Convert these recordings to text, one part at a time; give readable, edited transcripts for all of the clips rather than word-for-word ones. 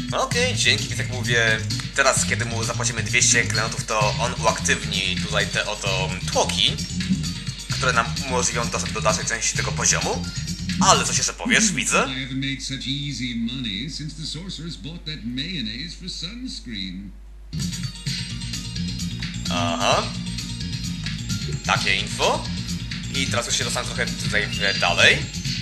Okej, dzięki, więc jak mówię, teraz kiedy mu zapłacimy 200 klejnotów, to on uaktywni tutaj te oto tłoki, które nam umożliwią dostęp do dalszej części tego poziomu. Ale coś jeszcze powiesz, widzę? I haven't made such easy money since the sorceress bought that mayonnaise for sunscreen. Aha. Takie info. I teraz już się dostanę trochę tutaj dalej.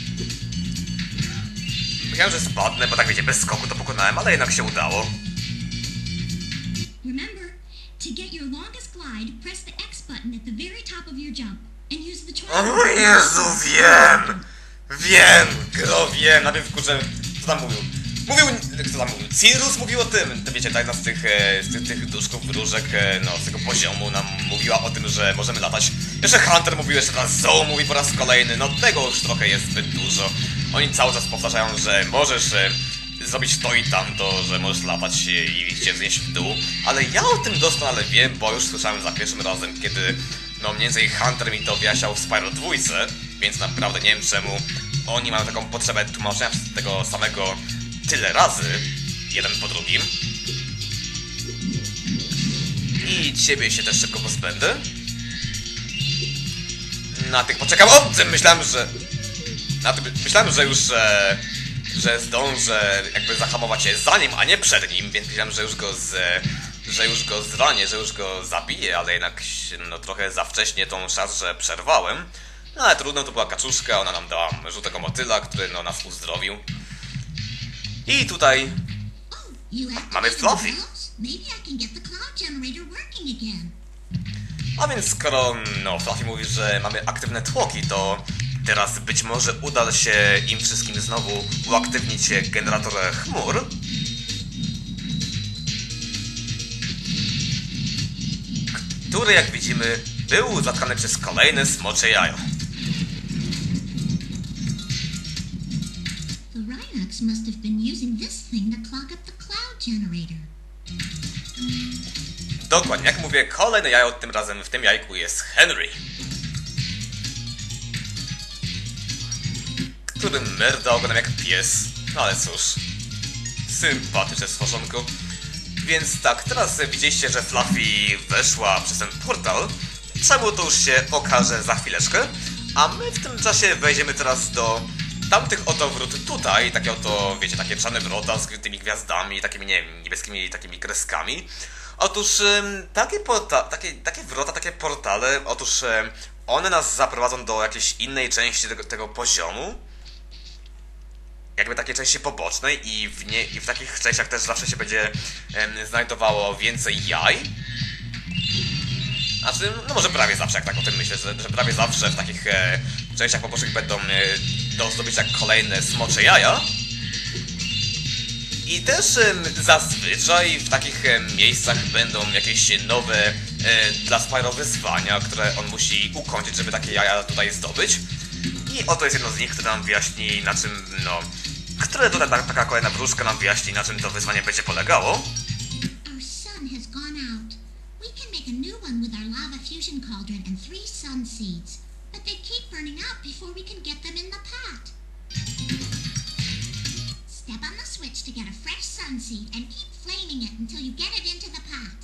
Myślałem, że spadnę, bo tak wiecie, bez skoku to pokonałem, ale jednak się udało. Remember, to get your longest glide, press the X button at the very top of your jump and use the triangle. O Jezu, wiem! Wiem! Wiem! Najpierw kurczę, co tam mówił? Kto tam mówił? Cirrus mówił o tym! To wiecie, ta jedna z tych duszków wróżek, no, z tego poziomu nam mówiła o tym, że możemy latać. Jeszcze Hunter mówił, jeszcze teraz Zoe mówi po raz kolejny, no tego już trochę jest zbyt dużo. Oni cały czas powtarzają, że możesz zrobić to i tamto, że możesz latać i cię znieść w dół. Ale ja o tym doskonale wiem, bo już słyszałem za pierwszym razem, kiedy no mniej więcej Hunter mi to wyjaśniał w Spyro 2, więc naprawdę nie wiem czemu oni mają taką potrzebę tłumaczenia tego samego tyle razy, jeden po drugim. I ciebie się też szybko pozbędę. Na tych poczekam. O tym myślałem, że już że zdążę jakby zahamować się za nim, a nie przed nim, więc myślałem, że już go zranię, że już go zabiję, ale jednak no trochę za wcześnie tą szarżę przerwałem. No ale trudno, to była kaczuszka, ona nam dała żółtego motyla, który no nas uzdrowił. I tutaj mamy Fluffy. A więc skoro no Fluffy mówi, że mamy aktywne tłoki, to teraz być może uda się im wszystkim znowu uaktywnić generator chmur. Który, jak widzimy, był zatkany przez kolejne smocze jajo. The Rhinox must have been using this thing to clog up the cloud generator. Dokładnie, jak mówię, kolejne jajo, tym razem w tym jajku jest Henry, który merda ogonem jak pies. No ale cóż, sympatyczne stworzonko. Więc tak, teraz widzieliście, że Fluffy weszła przez ten portal. Czemu to już się okaże za chwileczkę. A my w tym czasie wejdziemy teraz do tamtych oto wrót tutaj. Takie oto, wiecie, takie czarne wrota z tymi gwiazdami, takimi, nie wiem, niebieskimi takimi kreskami. Otóż takie wrota, takie portale, otóż one nas zaprowadzą do jakiejś innej części tego poziomu. Jakby takiej części pobocznej i w takich częściach też zawsze się będzie znajdowało więcej jaj. Znaczy, no może prawie zawsze, jak tak o tym myślę, że prawie zawsze w takich częściach pobocznych będą do zdobycia kolejne smocze jaja. I też zazwyczaj w takich miejscach będą jakieś nowe dla Spyro wyzwania, które on musi ukończyć, żeby takie jaja tutaj zdobyć. I oto jest jedno z nich, które nam wyjaśni, na czym, no... Które tutaj taka kolejna wróżka nam wyjaśni, na czym to wyzwanie będzie polegało. Our sun has gone out. We can make a new one with our lava fusion cauldron and 3 sun seeds. But they keep burning out before we can get them in the pot. Step on the switch to get a fresh sun seed and keep flaming it until you get it into the pot.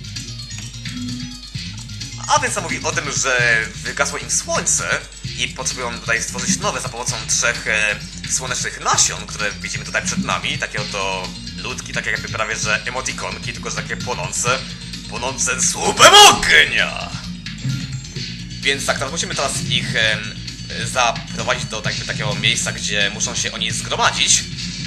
A więc on mówi o tym, że wygasło im słońce i potrzebują tutaj stworzyć nowe za pomocą 3 słonecznych nasion, które widzimy tutaj przed nami. Takie oto ludki, takie jakby prawie że emotikonki, tylko że takie płonące słupem ognia. Więc tak, musimy teraz ich zaprowadzić do takiego miejsca, gdzie muszą się oni zgromadzić.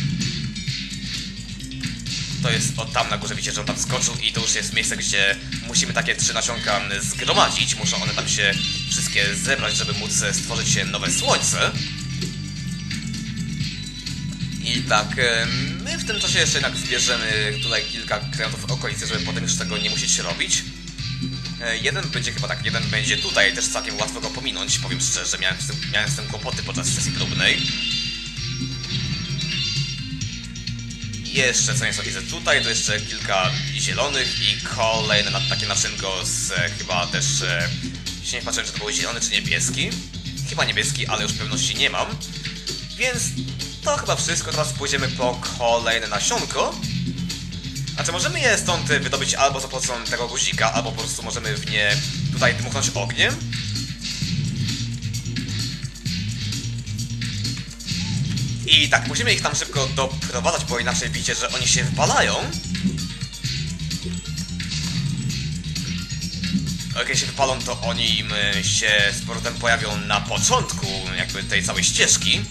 To jest od tam na górze, widzicie, że on tam skoczył i to już jest miejsce, gdzie musimy takie 3 nasionka zgromadzić. Muszą one tam się wszystkie zebrać, żeby móc stworzyć nowe słońce. I tak, my w tym czasie jeszcze jednak zbierzemy tutaj kilka klejnotów w okolicy, żeby potem już tego nie musieć robić. Jeden będzie chyba tak, jeden będzie tutaj, też całkiem łatwo go pominąć. Powiem szczerze, miałem z tym kłopoty podczas sesji próbnej. Jeszcze co nieco widzę tutaj, to jeszcze kilka zielonych i kolejne takie naczynko z chyba też... się nie patrzyłem, czy to był zielony czy niebieski. Chyba niebieski, ale już pewności nie mam. Więc to chyba wszystko, teraz pójdziemy po kolejne nasionko. Znaczy możemy je stąd wydobyć albo za pomocą tego guzika, albo po prostu możemy w nie tutaj dmuchnąć ogniem. I tak, musimy ich tam szybko doprowadzać, bo inaczej widzicie, że oni się wypalają. A jak się wypalą, to oni się z powrotem pojawią na początku jakby tej całej ścieżki.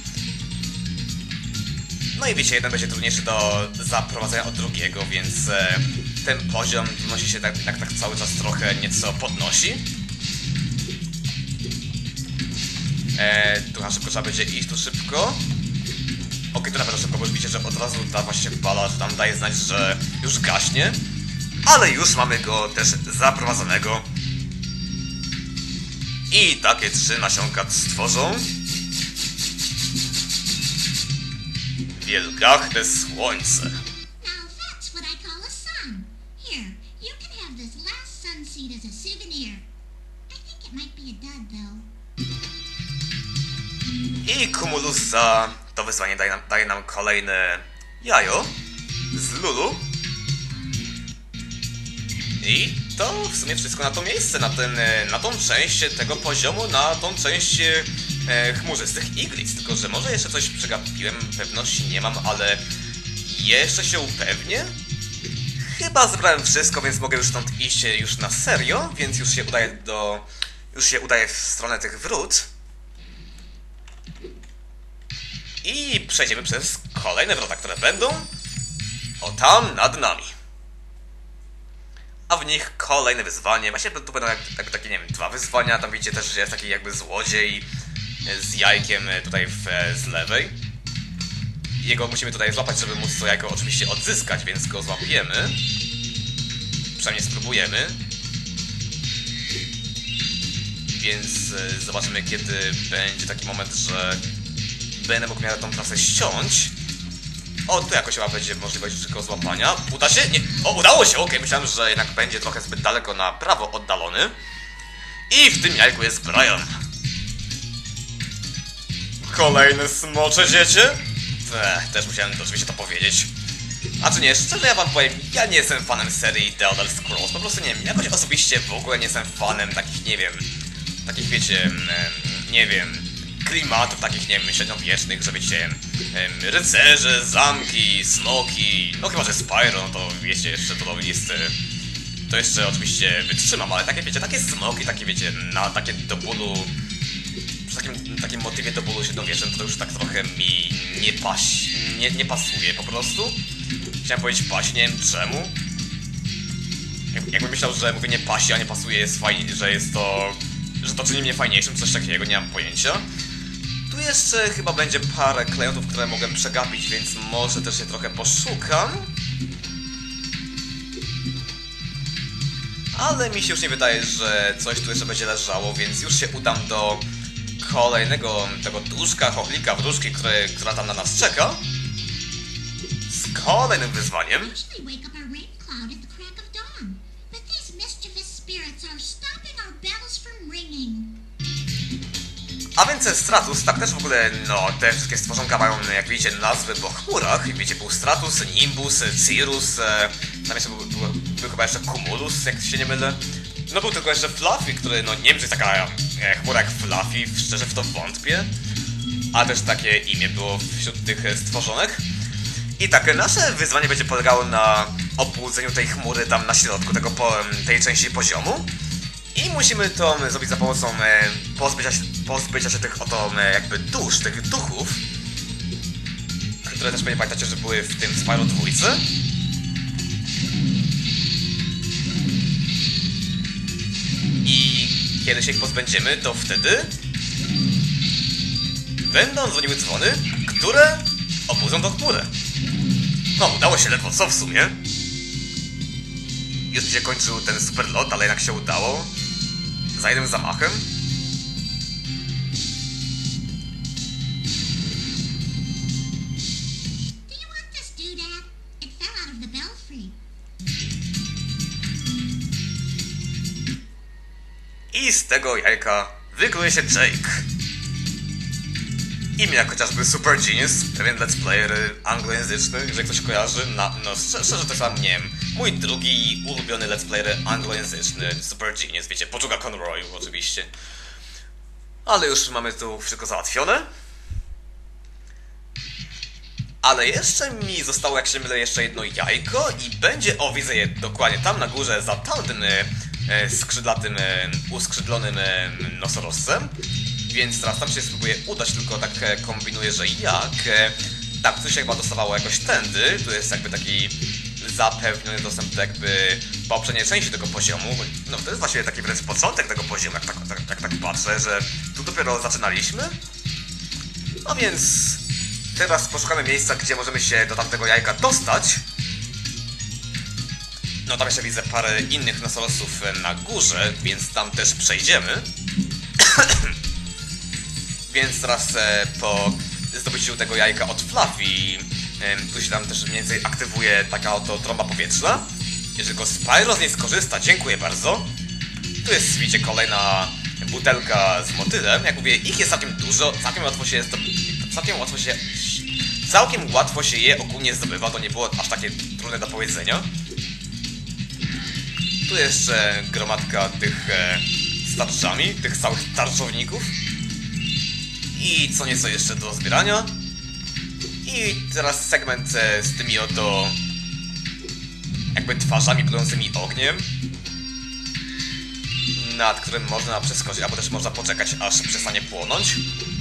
No i wiecie, jeden będzie trudniejszy do zaprowadzenia od drugiego, więc ten poziom trudności się tak cały czas trochę nieco podnosi. Tu na szybko trzeba będzie iść, tu szybko. Okej, to na pewno szybko, bo już widzicie, że od razu ta właśnie się wypala, że tam daje znać, że już gaśnie. Ale już mamy go też zaprowadzonego. I takie 3 nasionka stworzą wielgachne słońce. Now that's what I call a sun. Here, you can have this last sun seed as a souvenir. I think it might be a dud, though. I Cumulus za to wyzwanie daje nam kolejne jajo z Lulu. I to w sumie wszystko na to miejsce, na tą część tego poziomu, na tą część chmurzystych iglic. Tylko że może jeszcze coś przegapiłem, pewności nie mam, ale jeszcze się upewnię. Chyba zebrałem wszystko, więc mogę już stąd iść już na serio, więc już się udaję w stronę tych wrót. I przejdziemy przez kolejne wrota, które będą o tam nad nami. A w nich kolejne wyzwanie. Właśnie tu będą takie, nie wiem, 2 wyzwania. Tam widzicie też, że jest taki jakby złodziej z jajkiem tutaj z lewej. Jego musimy tutaj złapać, żeby móc to jajko oczywiście odzyskać, więc go złapiemy. Przynajmniej spróbujemy. Więc zobaczymy, kiedy będzie taki moment, że będę mógł miał tą trasę ściąć. O, tu jakoś chyba będzie możliwość szybkiego złapania. Uda się? Nie. O, udało się! Okej, myślałem, że jednak będzie trochę zbyt daleko na prawo oddalony. I w tym jajku jest Brian. Kolejne smocze dziecię? Też musiałem oczywiście to powiedzieć. A czy nie, szczerze ja wam powiem, ja nie jestem fanem serii The Elder Scrolls. Po prostu nie wiem, jakoś osobiście w ogóle nie jestem fanem takich, nie wiem, takich wiecie, nie wiem, klimatów takich, nie wiem, średniowiecznych, że wiecie, rycerze, zamki, smoki, no chyba, że Spyro, no to wiecie, jeszcze to jest, to jeszcze oczywiście wytrzymam, ale takie wiecie, takie smoki, takie wiecie, na takie do bólu, przy takim motywie do bólu średniowiecznym, to już tak trochę mi nie pasuje po prostu. Chciałem powiedzieć pasi, nie wiem czemu. Jakbym myślał, że mówienie pasi, a nie pasuje jest fajnie, że to czyni mnie fajniejszym, coś takiego, nie mam pojęcia. Tu jeszcze chyba będzie parę klejnotów, które mogę przegapić, więc może też je trochę poszukam. Ale mi się już nie wydaje, że coś tu jeszcze będzie leżało, więc już się udam do kolejnego tego duszka, chochlika, wróżki, która tam na nas czeka. Z kolejnym wyzwaniem. Usually wake up a rain cloud at the crack of dawn, but these mischievous spirits are stopping our bells from ringing. A więc Stratus, tak też w ogóle, no, te wszystkie stworzonka mają, jak widzicie, nazwy po chmurach. I widzicie, był Stratus, Nimbus, Cirrus, tam jeszcze był chyba jeszcze Cumulus, jak się nie mylę. No był tylko jeszcze Fluffy, który, no nie wiem, czy jest taka chmura jak Fluffy, szczerze w to wątpię. A też takie imię było wśród tych stworzonek. I tak, nasze wyzwanie będzie polegało na obudzeniu tej chmury tam na środku tej części poziomu. I musimy to zrobić za pomocą pozbycia się tych oto jakby dusz, tych duchów, które też pamiętacie, że były w tym Spyro 2. I kiedy się ich pozbędziemy, to wtedy będą dzwoniły dzwony, które obudzą tą chmurę. No, udało się ledwo co w sumie. Już mi się kończył ten super lot, ale jednak się udało. Za jednym zamachem. Do you want this doodad? It fell out of the belfry. I z tego jajka wykluje się Jake. imię jak chociażby Super Genius, pewien let's player anglojęzyczny, jeżeli ktoś kojarzy, no szczerze to sam nie wiem, mój drugi ulubiony let's player anglojęzyczny, Super Genius, wiecie, Poczuga Conroyu oczywiście. Ale już mamy tu wszystko załatwione. Ale jeszcze mi zostało, jak się mylę, jeszcze jedno jajko i będzie, o widzę je dokładnie tam na górze za tamtym skrzydlatym, uskrzydlonym nosorożcem. Więc teraz tam się spróbuję udać, tylko tak kombinuję, że jak. Tak, tu się chyba dostawało jakoś tędy, tu jest jakby taki zapewniony dostęp do jakby poprzedniej części tego poziomu. No to jest właściwie taki wręcz początek tego poziomu, jak tak patrzę, że tu dopiero zaczynaliśmy. No więc teraz poszukamy miejsca, gdzie możemy się do tamtego jajka dostać. No tam jeszcze widzę parę innych nosorożców na górze, więc tam też przejdziemy. Więc teraz po zdobyciu tego jajka od Fluffy, tu się tam też mniej więcej aktywuje taka oto trąba powietrzna. Jeżeli go Spyro z niej skorzysta, dziękuję bardzo. Tu jest, widzicie, kolejna butelka z motylem. Jak mówię, ich jest całkiem dużo, całkiem łatwo się je ogólnie zdobywa, to nie było aż takie trudne do powiedzenia. Tu jeszcze gromadka tych z tarczami, tych całych tarczowników. I co nieco jeszcze do zbierania. I teraz segment z tymi oto jakby twarzami plującymi ogniem, nad którym można przeskoczyć, albo też można poczekać, aż przestanie płonąć.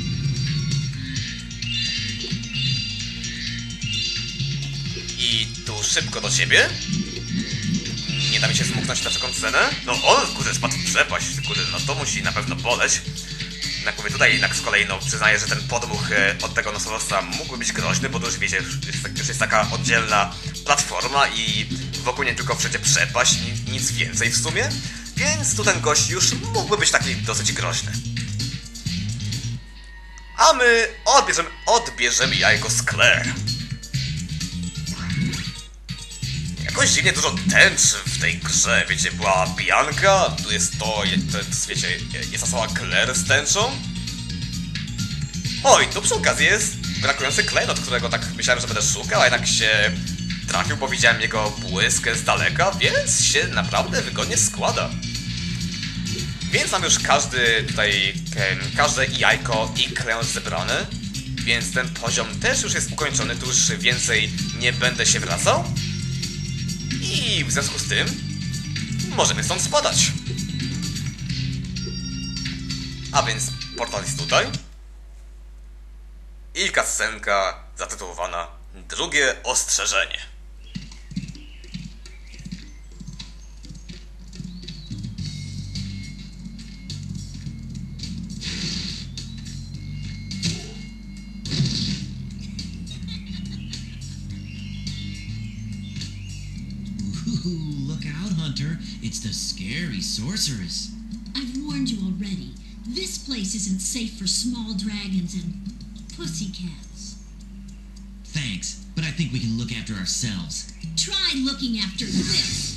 I tu szybko do ciebie. Nie da mi się zmuknąć na taką cenę. No on, kurde, spadł w przepaść, kurde, no to musi na pewno boleć. Jak mówię, tutaj jednak z kolei, no przyznaję, że ten podmuch od tego nosorożca mógłby być groźny, bo to już wiecie, już jest taka oddzielna platforma i wokół nie tylko wszędzie przepaść, nic więcej w sumie. Więc tu ten gość już mógłby być taki dosyć groźny. A my odbierzemy jajko z Claire. Jakoś dziwnie dużo tęczy w tej grze, wiecie, była Bianka, tu jest wiecie, jest ta cała Claire z tęczą. Oj, tu przy okazji jest brakujący klejnot, którego tak myślałem, że będę szukał, a jednak się trafił, bo widziałem jego błysk z daleka, więc się naprawdę wygodnie składa. Więc mam już każde jajko i klejnot zebrane, więc ten poziom też już jest ukończony, tu już więcej nie będę się wracał. I w związku z tym możemy stąd spadać. A więc portal jest tutaj. I cutscenka zatytułowana Drugie ostrzeżenie. Look out, Hunter. It's the scary sorceress. I've warned you already. This place isn't safe for small dragons and pussycats. Thanks, but I think we can look after ourselves. Try looking after this.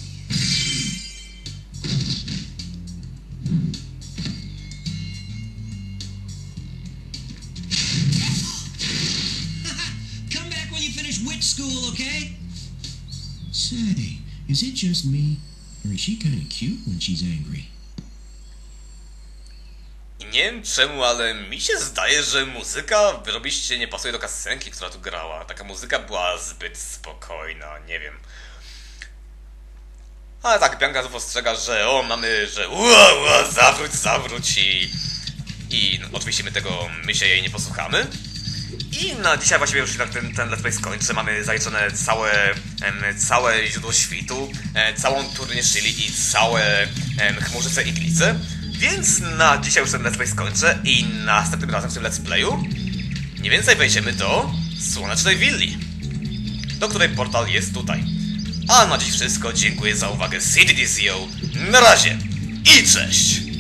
Come back when you finish witch school, okay? Say, is it just me? Or is she kind of cute when she's angry? Nie wiem czemu, ale mi się zdaje, że muzyka wyrobiście nie pasuje do cutscenki, która tu grała. Taka muzyka była zbyt spokojna, nie wiem. Ale tak, Bianka tu ostrzega, że że zawróć i no, oczywiście my się jej nie posłuchamy. I na dzisiaj właściwie już ten let's play skończę. Mamy zaliczone całe źródło świtu, całą turnię Shili i całe chmurzyce iglice. Więc na dzisiaj już ten let's play skończę i następnym razem w tym let's playu mniej więcej wejdziemy do Słonecznej Willi, do której portal jest tutaj. A na dziś wszystko, dziękuję za uwagę, CDDCO, na razie i cześć!